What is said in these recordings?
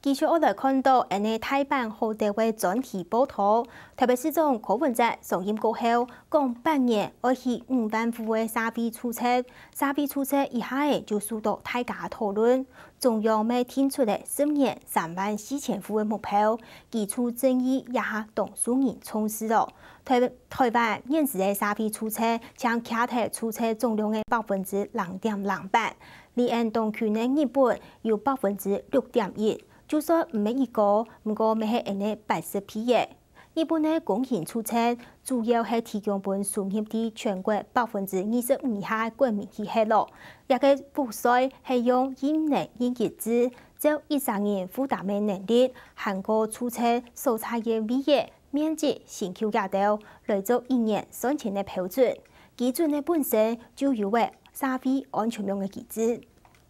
繼續我哋看到，呢台版好地位專題報道，特別是從柯文哲上任過後，講半年要去5萬戶嘅沙飛出冊，沙飛出冊以下就受到大家討論。中央未提出嘅10年3萬4千戶嘅目標，基礎爭議也係多數人重視咯。台灣現時嘅沙飛出冊將卡特出冊總量嘅0.08%，離岸東區嘅日本有6.1%。就算唔係一個，不過咪係呢80批嘅。日本嘅公營出冊主要係提供本輸入啲全國25%以下國民去吃咯。一個賦稅係用1年1月制，就13年負擔嘅能力，韓國出冊所採嘅物業面積先求價度來做1年3千嘅標準，基準嘅本身就有為沙飛安全用嘅機制。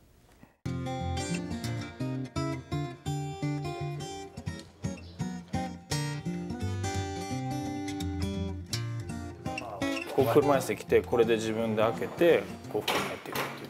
こう車椅子で来てこれで自分で開けてこう入っていくって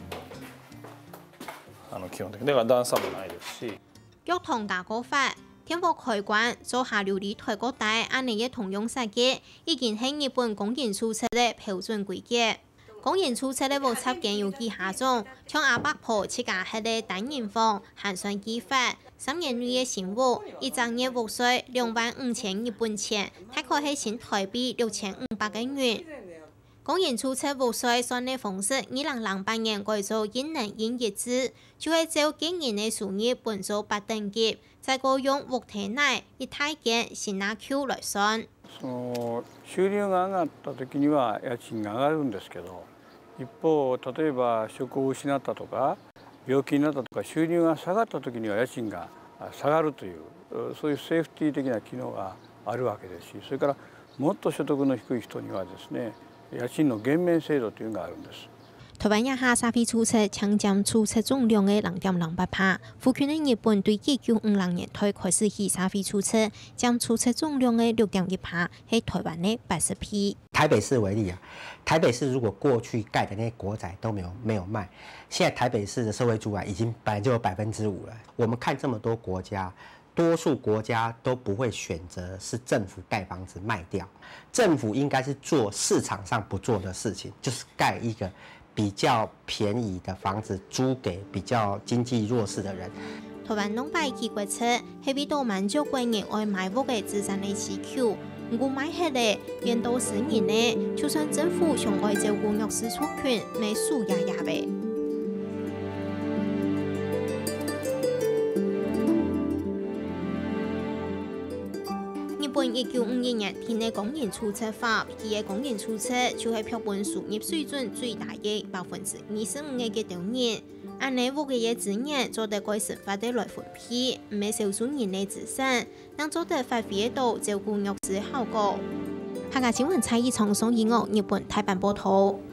いう基本的だから段差もないですし。 交通架構法，天幕開關做下流理台國帶按呢嘅通用設計，已經係日本公營出冊嘅標準規格。公營出冊嘅無插件有以下種，像阿伯婆設計係嘅單人房、寒酸機法、3年內嘅新屋，一張月屋稅25000日本錢，大概係新台幣6500元。公營出冊屋稅算嘅方式，2008年改做1年1月制，就係照經營嘅收入分做8等級，再個用屋體內一大間新拿 Q 來算。 収入が上がった時には家賃が上がるんですけど、一方例えば職を失ったとか病気になったとか収入が下がった時には家賃が下がるというそういうセーフティー的な機能があるわけですし、それからもっと所得の低い人にはですね。家賃の減免制度というのがあるんです。 台灣一下沙飛出冊搶佔出冊總量嘅0.08%，賦權嘅日本對1950年代開始起沙飛出冊，佔出冊總量嘅6.1%，係台灣嘅80批。 台北市為例啊，台北市如果過去蓋的那些國宅都沒有賣，現在台北市的社會住宅已經本來就有5%了。我們看這麼多國家。多數國家都不會選擇是政府蓋房子賣掉，政府應該是做市場上不做的事情，就是蓋一個比較便宜的房子租給比較經濟弱勢的人。 台灣農擺機決策係為到滿足國人愛買屋嘅資產嘅需求，如果買起嚟變到10年呢，就算政府想愛照顧弱勢族群，咪輸也唄。日本1951年訂嘅公營出冊法，佢嘅公營出冊就係標本收入水準最大嘅25%嘅條件。按呢屋嘅資源做得改善法的來分配，唔係少數人嘅資產，能做得發揮到照顧弱勢效果。下個新聞蔡依從送音樂日本台版報道。